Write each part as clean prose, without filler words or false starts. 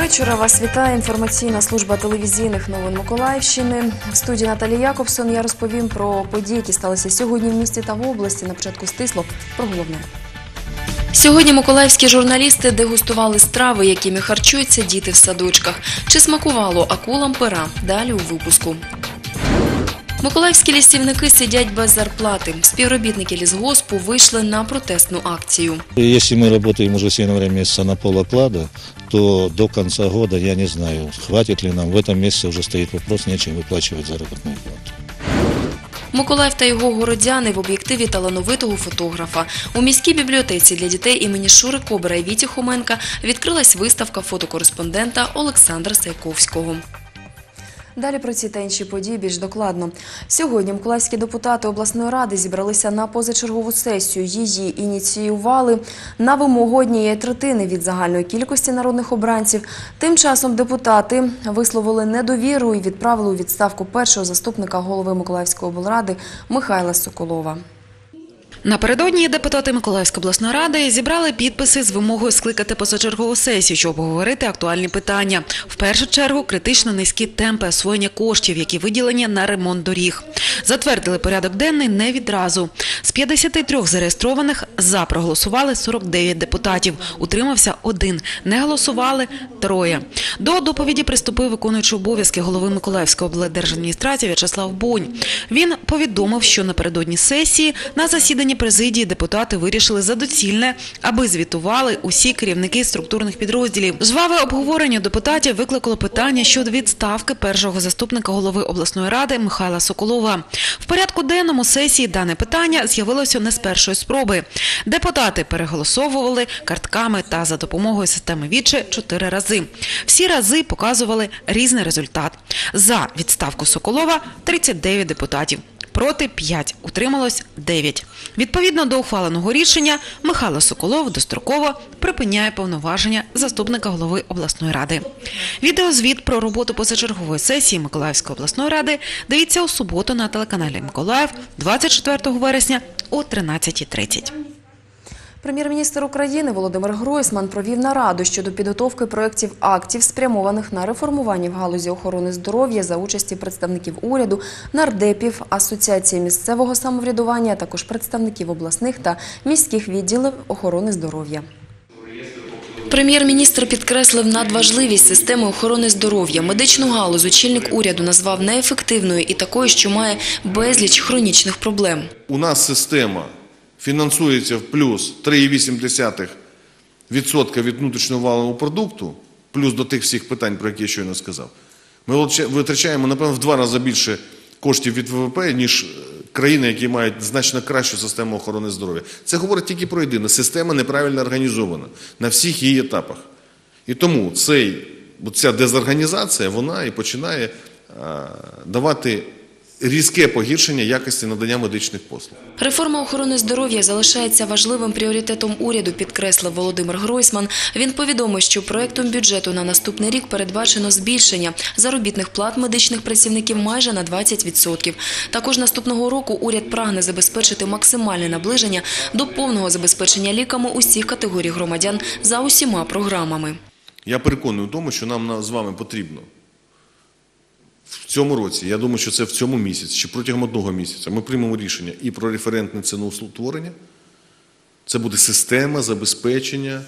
вечора. Вас вітає інформаційна служба телевізійних новин Миколаївщини. В студії Наталія Якобсон я розповім про події, які сталися сьогодні в місті та в області. На початку стисло про головне. Сьогодні миколаївські журналісти дегустували страви, якими харчуються діти в садочках. Чи смакувало акулам пера? Далі у випуску. Миколаївські лісівники сидять без зарплати. Співробітники лісгоспу вийшли на протестну акцію. Якщо ми працюємо вже з января місяця на полоклада, то до кінця року, я не знаю, хватить ли нам. В цьому місяці вже стоїть вопрос, нечим виплачувати заробітну плату. Миколаїв та його городяни в об'єктиві талановитого фотографа. У міській бібліотеці для дітей імені Шури Кобра і Віті Хоменка відкрилась виставка фотокореспондента Олександра Сайковського. Далі про ці та інші події більш докладно. Сьогодні миколаївські депутати обласної ради зібралися на позачергову сесію. Її ініціювали на вимогу 1/3 від загальної кількості народних обранців. Тим часом депутати висловили недовіру і відправили у відставку першого заступника голови Миколаївської облради Михайла Соколова. Напередодні депутати Миколаївської обласної ради зібрали підписи з вимогою скликати позачергову сесію, щоб обговорити актуальні питання. В першу чергу критично низькі темпи освоєння коштів, які виділені на ремонт доріг. Затвердили порядок денний не відразу. З 53 зареєстрованих за проголосували 49 депутатів, утримався 1, не голосували 3. До доповіді приступив виконуючий обов'язки голови Миколаївської облдержадміністрації В'ячеслав Бонь. Він повідомив, що напередодні сесії на засіданні президії депутати вирішили за доцільне, аби звітували усі керівники структурних підрозділів. Жваве обговорення депутатів викликало питання щодо відставки першого заступника голови обласної ради Михайла Соколова. В порядку денному сесії дане питання з'явилося не з першої спроби. Депутати переголосовували картками та за допомогою системи Віче 4 рази. Всі рази показували різний результат. За відставку Соколова – 39 депутатів. Проти – 5, утрималось – 9. Відповідно до ухваленого рішення, Михайло Соколов достроково припиняє повноваження заступника голови обласної ради. Відеозвіт про роботу позачергової сесії Миколаївської обласної ради дивіться у суботу на телеканалі «Миколаїв» 24 вересня о 13:30. Прем'єр-міністр України Володимир Гройсман провів нараду щодо підготовки проєктів актів, спрямованих на реформування в галузі охорони здоров'я за участі представників уряду, нардепів, Асоціації місцевого самоврядування, а також представників обласних та міських відділів охорони здоров'я. Прем'єр-міністр підкреслив надважливість системи охорони здоров'я. Медичну галузь очільник уряду назвав неефективною і такою, що має безліч хронічних проблем. У нас система фінансується в плюс 3,8% від внутрішнього валового продукту, плюс до тих всіх питань, про які я щойно сказав. Ми витрачаємо, напевно, в 2 рази більше коштів від ВВП, ніж країни, які мають значно кращу систему охорони здоров'я. Це говорить тільки про єдине. Система неправильно організована на всіх її етапах. І тому ця дезорганізація, вона і починає давати різке погіршення якості надання медичних послуг. Реформа охорони здоров'я залишається важливим пріоритетом уряду, підкреслив Володимир Гройсман. Він повідомив, що проєктом бюджету на наступний рік передбачено збільшення заробітних плат медичних працівників майже на 20%. Також наступного року уряд прагне забезпечити максимальне наближення до повного забезпечення ліками усіх категорій громадян за усіма програмами. Я переконаний у тому, що нам з вами потрібно в цьому році, я думаю, що це в цьому місяці, чи протягом 1 місяця, ми приймемо рішення і про референтне ціноутворення. Це буде система забезпечення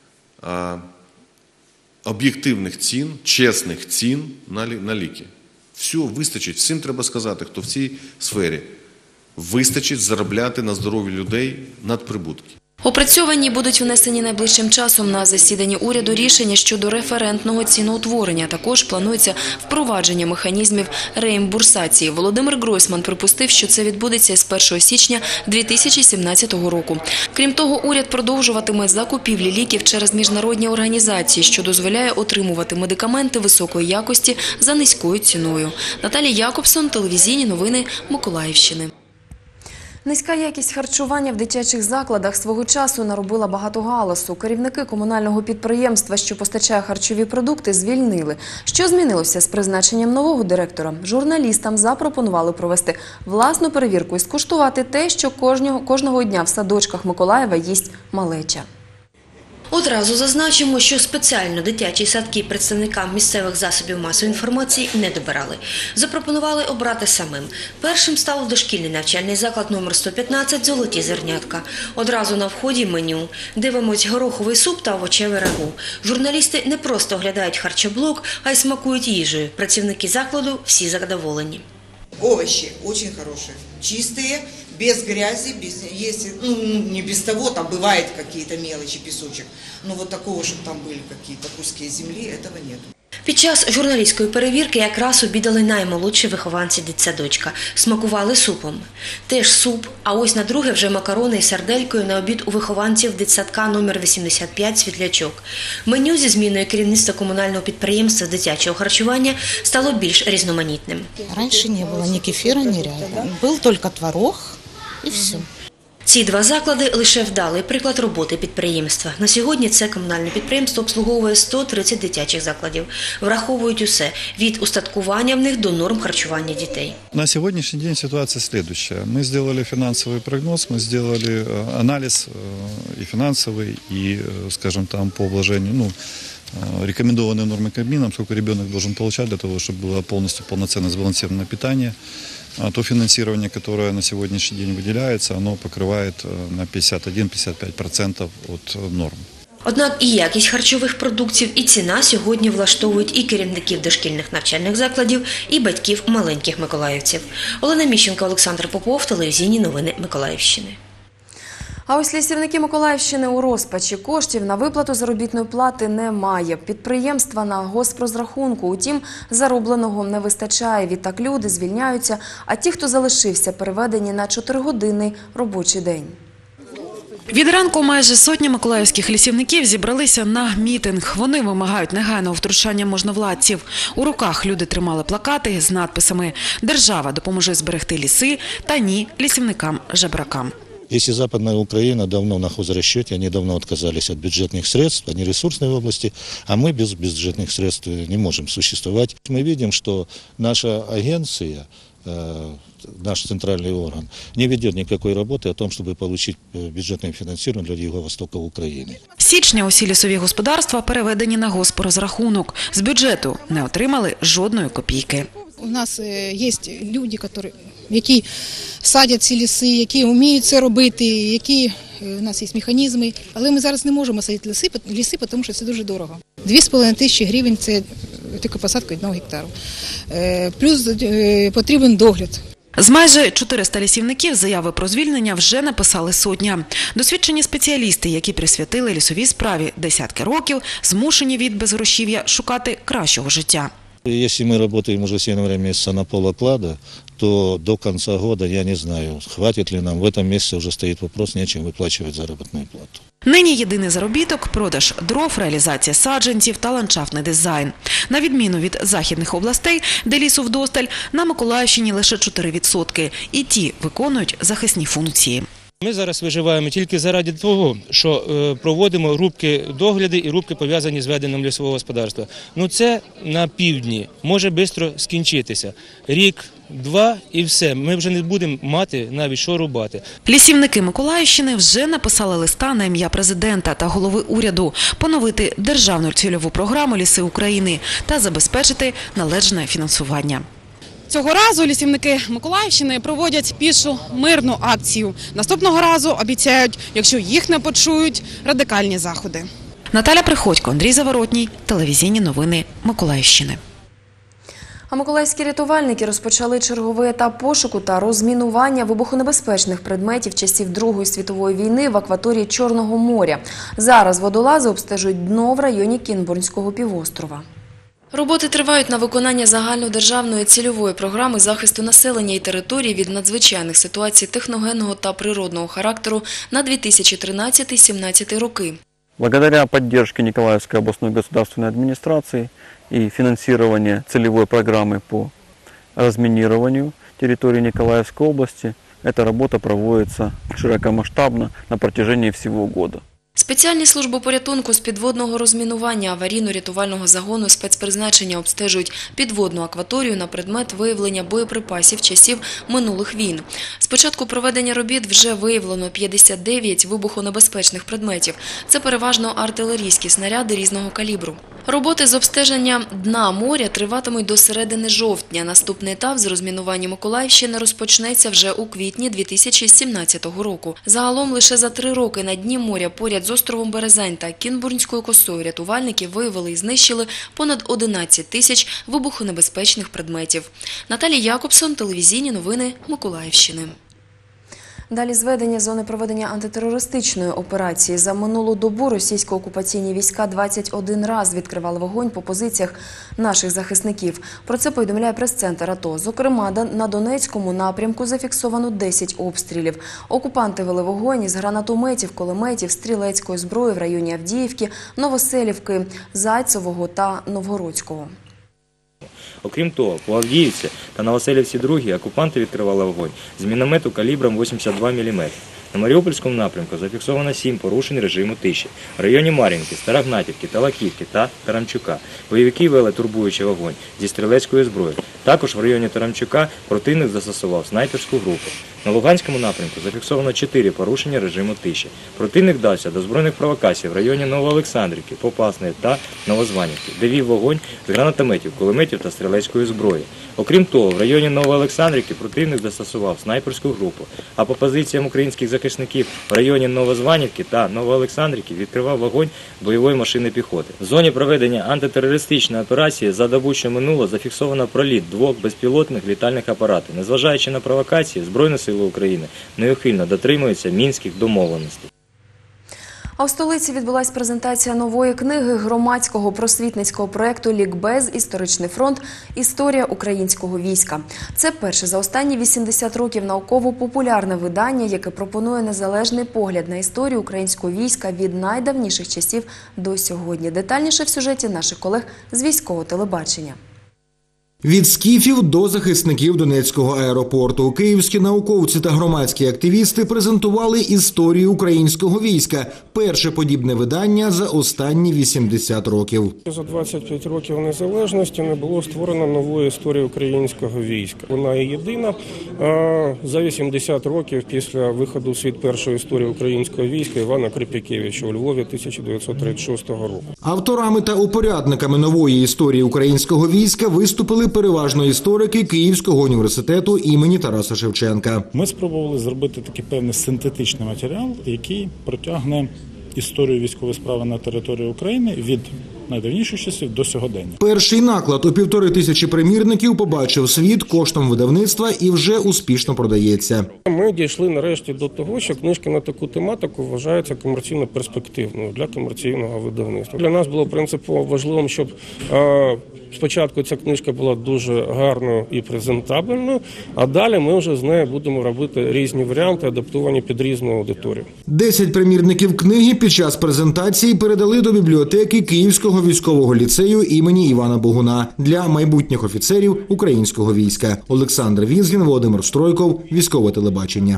об'єктивних цін, чесних цін на ліки. Все, вистачить, всім треба сказати, хто в цій сфері. Вистачить заробляти на здоров'ї людей надприбутки. Опрацьовані будуть внесені найближчим часом на засіданні уряду рішення щодо референтного ціноутворення. Також планується впровадження механізмів реімбурсації. Володимир Гройсман припустив, що це відбудеться з 1 січня 2017 року. Крім того, уряд продовжуватиме закупівлі ліків через міжнародні організації, що дозволяє отримувати медикаменти високої якості за низькою ціною. Наталія Якобсон, телевізійні новини Миколаївщини. Низька якість харчування в дитячих закладах свого часу наробила багато галасу. Керівники комунального підприємства, що постачає харчові продукти, звільнили. Що змінилося з призначенням нового директора? Журналістам запропонували провести власну перевірку і скуштувати те, що кожного дня в садочках Миколаєва їсть малеча. Одразу зазначимо, що спеціально дитячі садки представникам місцевих засобів масової інформації не добирали. Запропонували обрати самим. Першим став дошкільний навчальний заклад номер 115 «Золоті зернятка». Одразу на вході меню. Дивимось гороховий суп та овочеве рагу. Журналісти не просто оглядають харчоблок, а й смакують їжею. Працівники закладу всі задоволені. Овощи очень хорошие, чистые, без грязи, если, не без того, там бывают какие-то мелочи, песочек, но вот такого, чтобы там были какие-то куски земли, этого нет. Під час журналістської перевірки якраз обідали наймолодші вихованці дитсадочка. Смакували супом. Теж суп, а ось на друге вже макарони із сарделькою на обід у вихованців дитсадка номер 85 «Світлячок». Меню зі зміною керівництва комунального підприємства дитячого харчування стало більш різноманітним. Раньше не было ни кефира, ни ряба. Был только творог и все. Ці два заклади – лише вдалий приклад роботи підприємства. На сьогодні це комунальне підприємство обслуговує 130 дитячих закладів. Враховують усе – від устаткування в них до норм харчування дітей. На сегодняшний день ситуация следующая. Мы сделали финансовый прогноз, мы сделали анализ и финансовый, и, скажем, там по вложению, рекомендованные нормы Кабмином, сколько ребенок должен получать для того, чтобы было полностью полноценно сбалансированное питание. То финансирование, которое на сегодняшний день выделяется, оно покрывает на 51-55% от норм. Однак і якість харчових продуктів, і ціна сьогодні влаштовують і керівників дошкільних навчальних закладів, і батьків маленьких миколаївців. Олена Міщенко, Олександр Попов, телевізійні новини Миколаївщини. А ось лісівники Миколаївщини у розпачі. Коштів на виплату заробітної плати немає. Підприємства на госпрозрахунку. Утім, заробленого не вистачає. Відтак люди звільняються, а ті, хто залишився, переведені на 4-годинний робочий день. Від ранку майже сотня миколаївських лісівників зібралися на мітинг. Вони вимагають негайного втручання можновладців. У руках люди тримали плакати з надписами «Держава допоможе зберегти ліси» та «Ні лісівникам-жебракам». Если Западная Украина давно на хозрасчете, они давно отказались от бюджетных средств, они ресурсной области, а мы без бюджетных средств не можем существовать. Мы видим, что наша агенция, наш центральный орган, не ведет никакой работы о том, чтобы получить бюджетное финансирование для Юго-Востока Украины. З січня усі лісові господарства переведені на госпрозрахунок. З бюджету не отримали жодної копійки. У нас є люди, які садять ці ліси, які вміють це робити, які у нас є механізми. Але ми зараз не можемо садити ліси, тому що це дуже дорого. 2,5 тисячі гривень – це тільки посадка 1 гектару. Плюс потрібен догляд. З майже 400 лісівників заяви про звільнення вже написали сотня. Досвідчені спеціалісти, які присвятили лісовій справі десятки років, змушені від безгрошів'я шукати кращого життя. Если мы работаем уже с января месяца на полоклада, то до конца года, я не знаю, хватит ли нам. В этом месяце уже стоит вопрос, нечем выплачивать заработную плату. Нині єдиний заробіток – продаж дров, реалізація саджанців та ландшафтний дизайн. На відміну від західних областей, де лісу вдосталь, на Миколаївщині лише 4%. І ті виконують захисні функції. Ми зараз виживаємо тільки заради того, що проводимо рубки догляди і рубки пов'язані з веденням лісового господарства. Це на півдні, може швидко скінчитися. Рік, 2 і все. Ми вже не будемо мати навіть що рубати. Лісівники Миколаївщини вже написали листа на ім'я президента та голови уряду поновити державну цільову програму «Ліси України» та забезпечити належне фінансування. Цього разу лісівники Миколаївщини проводять пішу мирну акцію. Наступного разу обіцяють, якщо їх не почують, радикальні заходи. Наталя Приходько, Андрій Заворотній, телевізійні новини Миколаївщини. А миколаївські рятувальники розпочали черговий етап пошуку та розмінування вибухонебезпечних предметів часів Другої світової війни в акваторії Чорного моря. Зараз водолази обстежують дно в районі Кінбурнського півострова. Роботи тривають на виконання загальнодержавної цільової програми захисту населення і територій від надзвичайних ситуацій техногенного та природного характеру на 2013-2017 роки. Благодаря поддержке Николаевской областной государственной администрации и финансированию целевой программы по разминированию территории Николаевской области, эта работа проводится широкомасштабно на протяжении всего года. Спеціальні служби порятунку з підводного розмінування аварійно-рятувального загону спецпризначення обстежують підводну акваторію на предмет виявлення боєприпасів часів минулих війн. З початку проведення робіт вже виявлено 59 вибухонебезпечних предметів. Це переважно артилерійські снаряди різного калібру. Роботи з обстеження дна моря триватимуть до середини жовтня. Наступний етап з розмінування Миколаївщини розпочнеться вже у квітні 2017 року. Загалом лише за 3 роки на дні моря поряд з островом Березань та Кінбурнською косою рятувальники виявили і знищили понад 11 тисяч вибухонебезпечних предметів. Наталія Якобсон, телевізійні новини Миколаївщини. Далі зведення зони проведення антитерористичної операції. За минулу добу російсько-окупаційні війська 21 раз відкривали вогонь по позиціях наших захисників. Про це повідомляє прес-центр АТО. Зокрема, на Донецькому напрямку зафіксовано 10 обстрілів. Окупанти вели вогонь із гранатометів, кулеметів, стрілецької зброї в районі Авдіївки, Новоселівки, Зайцевого та Новгородського. Окрім того, по Авдіївці та Новоселівці 2 окупанти відкривали вогонь з міномету калібром 82 мм. На Маріупольському напрямку зафіксовано 7 порушень режиму тиші. В районі Мар'їнки, Старогнатівки, Талаківки та Тарамчука бойовики вели турбуючий вогонь зі стрілецької зброї. Також в районі Тарамчука противник застосував снайперську групу. На Луганському напрямку зафіксовано 4 порушення режиму тиші. Противник вдався до збройних провокацій в районі Новоолександрівки, Попасної та Новозванівки, де вів вогонь з гранатометів, кулеметів та стрілецької зброї. Окрім того, в районі Новоолександрівки противник застосував снайперську групу, а по позиціям українських захисників в районі Новозванівки та Новоолександрівки відкривав вогонь бойової машини піхоти. В зоні проведення антитерористичної операції за добу, що минуло, зафіксовано проліт 2 безпілотних літальних апаратів. Незважаючи на провокації, Збройні Сили України неухильно дотримуються мінських домовленостей. А в столиці відбулась презентація нової книги громадського просвітницького проєкту «Лікбез. Історичний фронт. Історія українського війська». Це перше за останні 80 років науково-популярне видання, яке пропонує незалежний погляд на історію українського війська від найдавніших часів до сьогодні. Детальніше в сюжеті наших колег з військового телебачення. Від скіфів до захисників Донецького аеропорту київські науковці та громадські активісти презентували історію українського війська. Перше подібне видання за останні 80 років. За 25 років незалежності не було створено нової історії українського війська. Вона є єдина. За 80 років після виходу у світ першої історії українського війська Івана Крип'якевича у Львові 1936 року. Авторами та упорядниками нової історії українського війська виступили переважно історики Київського університету імені Тараса Шевченка. Ми спробували зробити такий певний синтетичний матеріал, який протягне історію військової справи на території України від найдавніших часів до сьогодення. Перший наклад у 1500 примірників побачив світ коштом видавництва і вже успішно продається. Ми дійшли нарешті до того, що книжки на таку тематику вважаються комерційно перспективною для комерційного видавництва. Для нас було принципово важливим, щоб спочатку ця книжка була дуже гарною і презентабельною, а далі ми вже з нею будемо робити різні варіанти, адаптовані під різну аудиторію. 10 примірників книги під час презентації передали до бібліотеки Київського військового ліцею імені Івана Богуна для майбутніх офіцерів українського війська. Олександр Візгін, Володимир Стройков, Військове телебачення.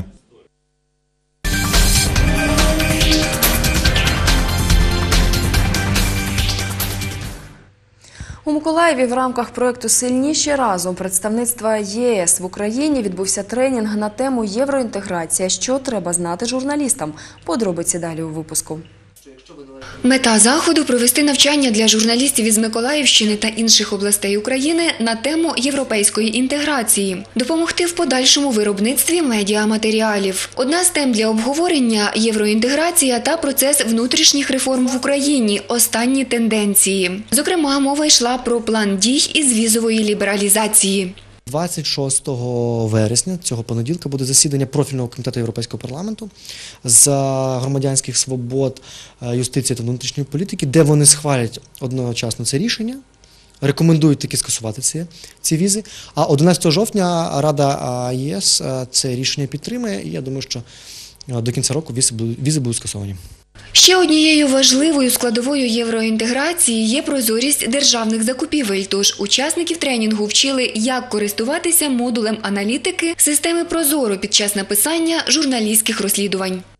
У Миколаєві в рамках проєкту «Сильніші разом» представництва ЄС в Україні відбувся тренінг на тему «Євроінтеграція. Що треба знати журналістам?» Подробиці далі у випуску. Мета заходу – провести навчання для журналістів із Миколаївщини та інших областей України на тему європейської інтеграції, допомогти в подальшому виробництві медіаматеріалів. Одна з тем для обговорення – євроінтеграція та процес внутрішніх реформ в Україні, останні тенденції. Зокрема, мова йшла про план дій із візової лібералізації. 26 вересня цього понеділка буде засідання профільного комітету Європейського парламенту з громадянських свобод, юстиції та внутрішньої політики, де вони схвалять одночасно це рішення, рекомендують таки скасувати ці візи. А 11 жовтня Рада ЄС це рішення підтримає, і я думаю, що до кінця року візи будуть скасовані. Ще однією важливою складовою євроінтеграції є прозорість державних закупівель, тож учасників тренінгу вчили, як користуватися модулем аналітики системи «Прозоро» під час написання журналістських розслідувань.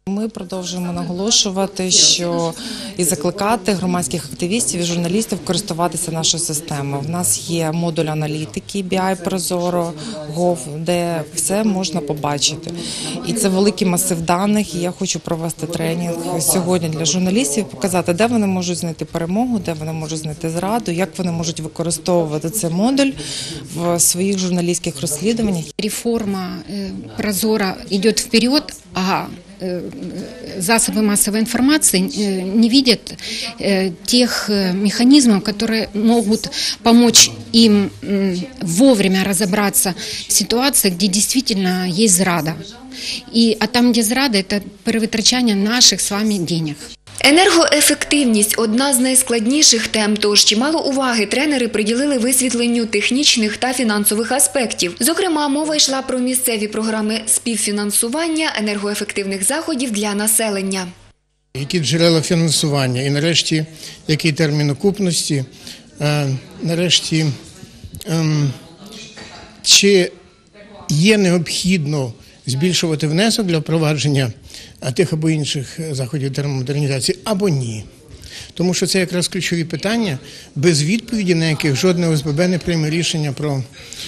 Ми продовжуємо наголошувати, що і закликати громадських активістів і журналістів користуватися нашою системою. В нас є модуль аналітики BI Прозоро, Gov, де все можна побачити. І це великий масив даних, і я хочу провести тренінг сьогодні для журналістів, показати, де вони можуть знайти перемогу, де вони можуть знайти зраду, як вони можуть використовувати цей модуль в своїх журналістських розслідуваннях. Реформа Прозоро йде вперед, а засобы массовой информации не видят тех механизмов, которые могут помочь им вовремя разобраться в ситуации, где действительно есть зрада. А там, где зрада, это перевитрачання наших з вами денег. Енергоефективність – одна з найскладніших тем, тож чимало уваги тренери приділили висвітленню технічних та фінансових аспектів. Зокрема, мова йшла про місцеві програми співфінансування енергоефективних заходів для населення. Які джерела фінансування і нарешті, який термін окупності, нарешті, чи є необхідно збільшувати внесок для впровадження тих або інших заходів термомодернізації, або ні. Тому що це якраз ключові питання, без відповіді на яких жодне ОСББ не прийме рішення про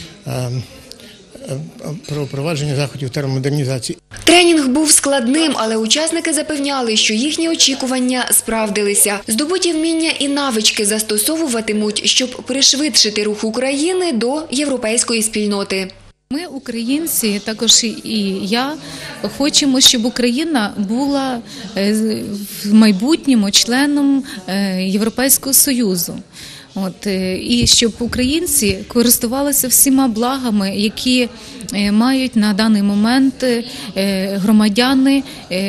впровадження заходів термомодернізації. Тренінг був складним, але учасники запевняли, що їхні очікування справдилися. Здобуті вміння і навички застосовуватимуть, щоб пришвидшити рух України до європейської спільноти. Ми, українці, також і я, хочемо, щоб Україна була в майбутньому членом Європейського Союзу. І щоб українці користувалися всіма благами, які мають на даний момент громадяни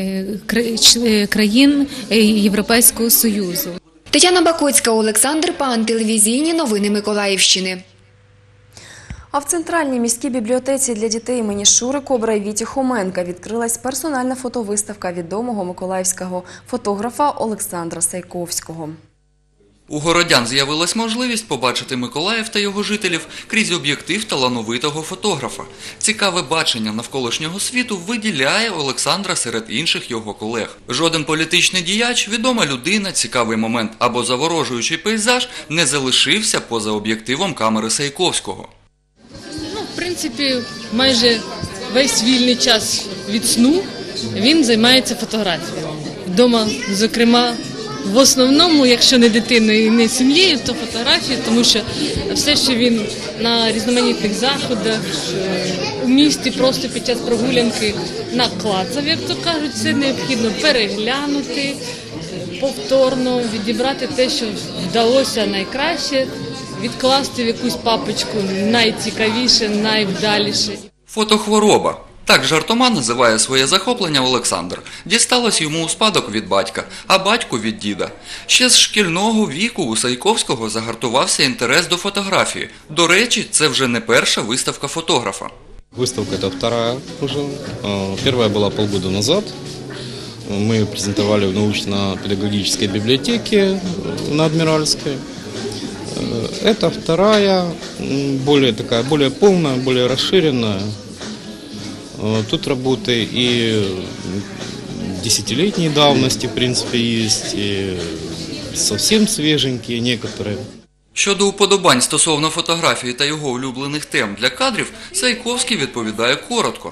країн Європейського Союзу. Тетяна Бакоцька, Олександр Пан, телевізійні новини Миколаївщини. А в Центральній міській бібліотеці для дітей імені Шури Кобра і Віті Хоменка відкрилась персональна фотовиставка відомого миколаївського фотографа Олександра Сайковського. У городян з'явилась можливість побачити Миколаїв та його жителів крізь об'єктив талановитого фотографа. Цікаве бачення навколишнього світу виділяє Олександра серед інших його колег. Жоден політичний діяч, відома людина, цікавий момент або заворожуючий пейзаж не залишився поза об'єктивом камери Сайковського. В принципі, майже весь вільний час від сну він займається фотографією. Вдома, зокрема, в основному, якщо не дитиною і не сім'єю, то фотографії, тому що все, що він на різноманітних заходах, у місті, просто під час прогулянки наклацав, як то кажуть, це необхідно переглянути, повторно відібрати те, що вдалося найкраще, відкласти в якусь папочку найцікавіше, найвдаліше. Фотохвороба. Так жартома називає своє захоплення Олександр. Дісталось йому у спадок від батька, а батьку від діда. Ще з шкільного віку у Сайковського загартувався інтерес до фотографії. До речі, це вже не перша виставка фотографа. Выставка это вторая уже. Первая была полгода назад. Мы ее презентовали в научно-педагогической библиотеке на Адмиральской. Это вторая, более полная, более расширенная. Тут работы и десятилетней давности, в принципе, есть, и совсем свеженькие некоторые. Щодо уподобань стосовно фотографії та його улюблених тем для кадрів, Сайковський відповідає коротко.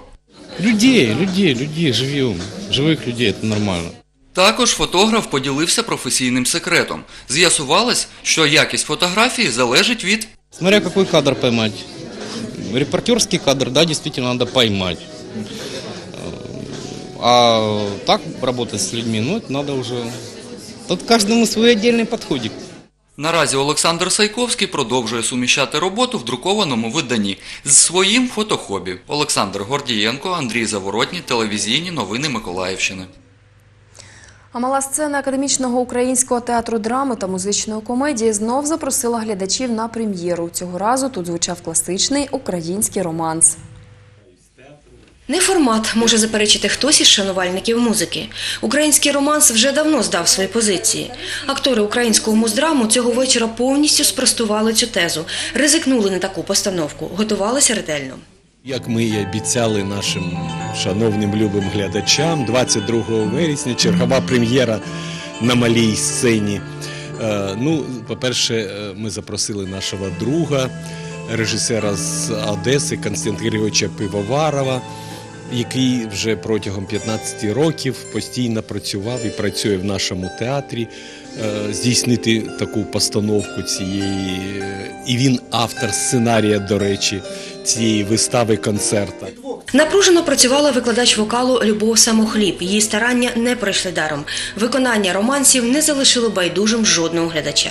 Людей живем. Живих людей – це нормально. Також фотограф поділився професійним секретом. З'ясувалось, що якість фотографії залежить від... Смотря какой кадр поймать. Репортерский кадр, да, действительно надо поймать. А так работать с людьми, ну, это надо уже... Тут каждому свой отдельный подходик. Наразі Олександр Сайковський продовжує суміщати роботу в друкованому виданні з своїм фотохобі. Олександр Гордієнко, Андрій Заворотній, телевізійні новини Миколаївщини. А мала сцена Академічного українського театру драми та музичної комедії знов запросила глядачів на прем'єру. Цього разу тут звучав класичний український романс. Не формат може заперечити хтось із шанувальників музики. Український романс вже давно здав свої позиції. Актори українського муздраму цього вечора повністю спростували цю тезу, ризикнули на таку постановку, готувалися ретельно. Як ми і обіцяли нашим шановним любим глядачам, 22 вересня чергова прем'єра на малій сцені. По-перше, ми запросили нашого друга, режисера з Одеси Константина Григоровича Пивоварова, який вже протягом 15 років постійно працював і працює в нашому театрі, здійснити таку постановку цієї, і він автор сценарія, до речі, цієї вистави-концерта. Напружено працювала викладач вокалу Любов Самохліб. Її старання не пройшли даром. Виконання романсів не залишило байдужим жодного глядача.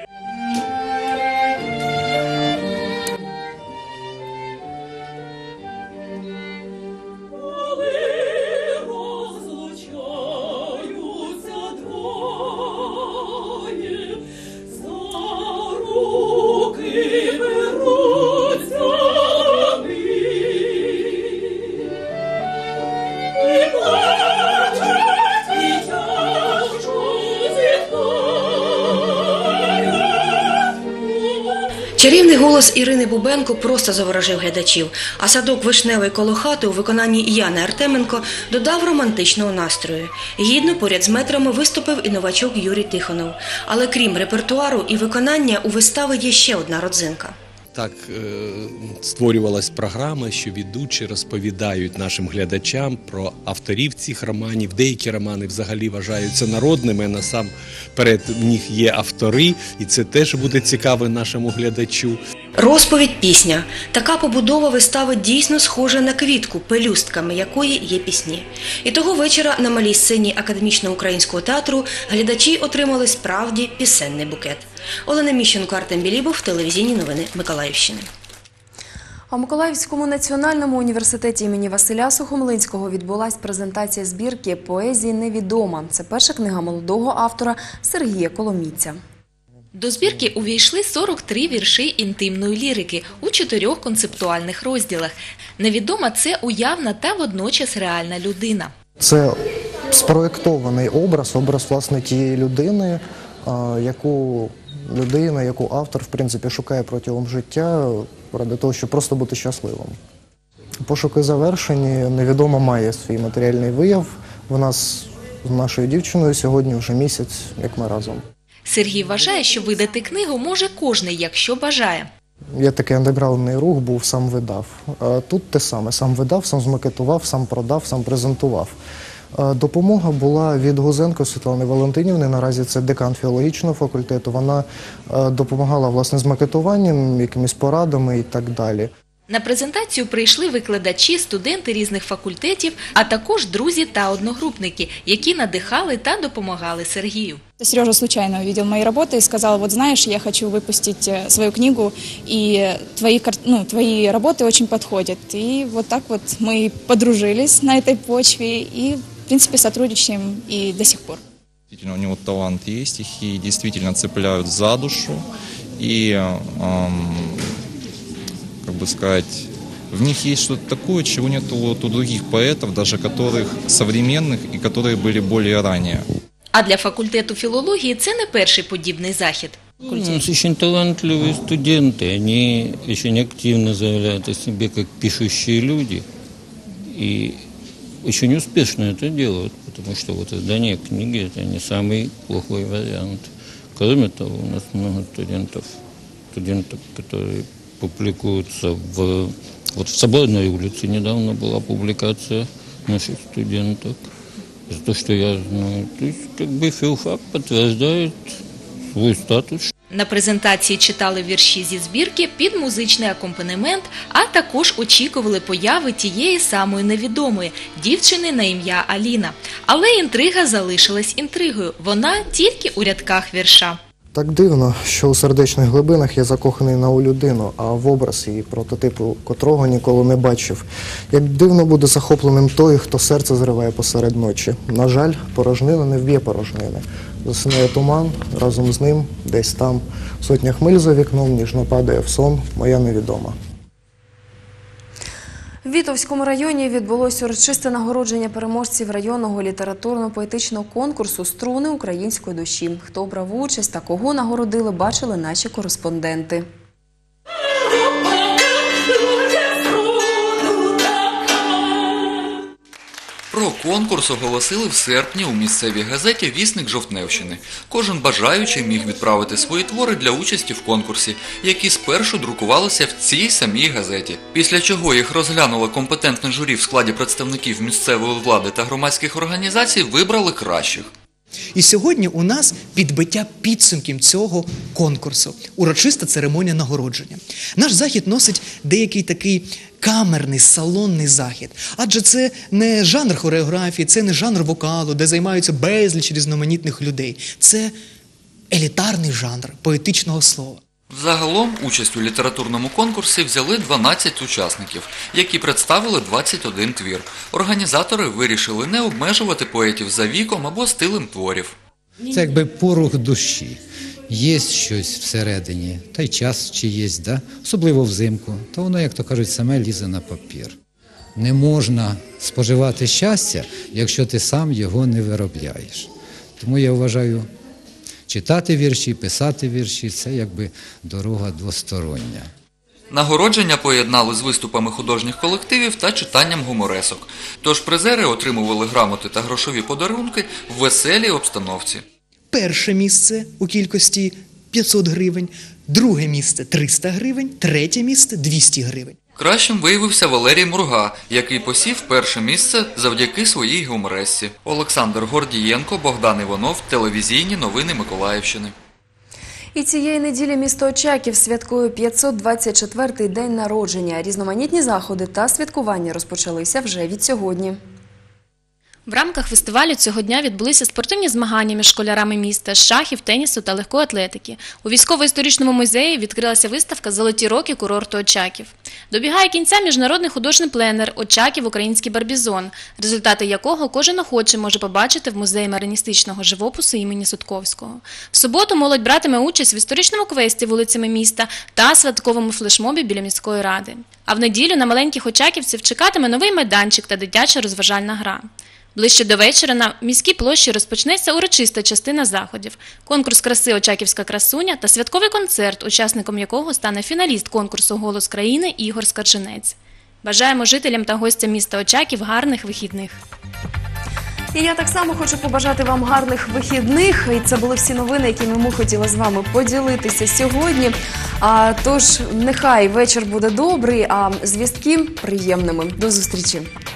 Чарівний голос Ірини Бубенко просто заворожив глядачів, а садок «Вишневий коло хати» у виконанні Яни Артеменко додав романтичного настрою. Гідно поряд з метрами виступив і новачок Юрій Тихонов. Але крім репертуару і виконання, у вистави є ще одна родзинка. Так створювалась програма, що ведучі розповідають нашим глядачам про авторів цих романів. Деякі романи взагалі вважаються народними, а насамперед в них є автори, і це теж буде цікаво нашому глядачу. Розповідь – пісня. Така побудова вистави дійсно схожа на квітку, пелюстками якої є пісні. І того вечора на малій сцені Академічного українського театру глядачі отримали справді пісенний букет. Олена Міщенко, Артем Білібов, телевізійні новини Миколаївщини. А в Миколаївському національному університеті імені Василя Сухомлинського відбулась презентація збірки «Поезії невідома». Це перша книга молодого автора Сергія Коломійця. До збірки увійшли 43 вірші інтимної лірики у 4 концептуальних розділах. Невідома – це уявна та водночас реальна людина. Це спроєктований образ власне тієї людини, яку автор, в принципі, шукає протягом життя ради того, щоб просто бути щасливим. Пошуки завершені, невідома має свій матеріальний вияв. В нас з нашою дівчиною сьогодні вже місяць, як ми разом. Сергій вважає, що видати книгу може кожний, якщо бажає. Є такий андеграундний рух, був сам видав. Тут те саме, сам видав, сам змакетував, сам продав, сам презентував. Допомога була від Гузенко Світлани Валентинівни, наразі це декан філологічного факультету. Вона допомагала, власне, з макетуванням, якимись порадами і так далі. На презентацію прийшли викладачі, студенти різних факультетів, а також друзі та одногрупники, які надихали та допомагали Сергію. Сережа случайно увидел мои работы и сказал: вот знаешь, я хочу выпустить свою книгу, и твои работы очень подходят. И вот так вот мы подружились на этой почве и, в принципе, сотрудничаем и до сих пор. Действительно, у него талант есть, стихи действительно цепляют за душу, и, как бы сказать, в них есть что-то такое, чего нет у других поэтов, даже которых современных и которые были более ранее. А для факультету філології це не перший подібний захід. У нас очень талантливые студенты, они очень активно заявляют о себе как пишущие люди и очень успешно это делают, потому что вот издание книги – это не самый плохой вариант. Кроме того, у нас много студентов, которые публикуются вот в Соборной улице недавно была публикация наших студенток. За то, что я знаю. То есть, как бы филфак подтверждает свой статус. На презентації читали вірші зі збірки під музичний акомпанемент, а також очікували появи тієї самої невідомої – дівчини на ім'я Аліна. Але інтрига залишилась інтригою. Вона тільки у рядках вірша. Так дивно, що у сердечних глибинах я закоханий на людину, а в образ її прототипу котрого ніколи не бачив. Як дивно буде захопленим той, хто серце зриває посеред ночі. На жаль, порожнина не вб'є порожнини. Засинає туман, разом з ним, десь там, сотня хмиль за вікном, ніжно падає в сон, моя невідома. В Вітовському районі відбулося урочисте нагородження переможців районного літературно-поетичного конкурсу «Струни української душі». Хто брав участь та кого нагородили, бачили наші кореспонденти. Про конкурс оголосили в серпні у місцевій газеті «Вісник Жовтневщини». Кожен бажаючий міг відправити свої твори для участі в конкурсі, які спершу друкувалися в цій самій газеті. Після чого їх розглянуло компетентне журі в складі представників місцевої влади та громадських організацій, вибрали кращих. І сьогодні у нас підбиття підсумків цього конкурсу. Урочиста церемонія нагородження. Наш захід носить деякий такий камерний, салонний захід. Адже це не жанр хореографії, це не жанр вокалу, де займаються безліч різноманітних людей. Це елітарний жанр поетичного слова. Загалом участь у літературному конкурсі взяли 12 учасників, які представили 21 твір. Організатори вирішили не обмежувати поетів за віком або стилем творів. Це якби порух душі. Є щось всередині, та й час чи є, да? Особливо взимку, то воно, як то кажуть, саме лізе на папір. Не можна споживати щастя, якщо ти сам його не виробляєш. Тому я вважаю, читати вірші, писати вірші – це якби дорога двостороння. Нагородження поєднали з виступами художніх колективів та читанням гуморесок. Тож призери отримували грамоти та грошові подарунки в веселій обстановці. Перше місце у кількості 500 гривень, друге місце 300 гривень, третє місце 200 гривень. Кращим виявився Валерій Мурга, який посів перше місце завдяки своїй гуморесці. Олександр Гордієнко, Богдан Іванов, телевізійні новини Миколаївщини. І цієї неділі місто Очаків святкує 524-й день народження. Різноманітні заходи та святкування розпочалися вже від сьогодні. В рамках фестивалю цього дня відбулися спортивні змагання між школярами міста з шахів, тенісу та легкої атлетики. У військово-історичному музеї відкрилася виставка «Золоті роки курорту Очаків». Добігає кінця міжнародний художній пленер «Очаків. Український барбізон», результати якого кожен охочий може побачити в музеї мариністичного живопису імені Сутковського. В суботу молодь братиме участь в історичному квесті вулицями міста та святковому флешмобі біля міської ради. А в неділю на маленьких очаківців чекатиме новий майданчик та дитяча розважальна гра. Ближче до вечора на міській площі розпочнеться урочиста частина заходів. Конкурс краси «Очаківська красуня» та святковий концерт, учасником якого стане фіналіст конкурсу «Голос країни» Ігор Скаржинець. Бажаємо жителям та гостям міста Очаків гарних вихідних. І я так само хочу побажати вам гарних вихідних. І це були всі новини, якими ми хотіли з вами поділитися сьогодні. Тож, нехай вечір буде добрий, а звістки приємними. До зустрічі.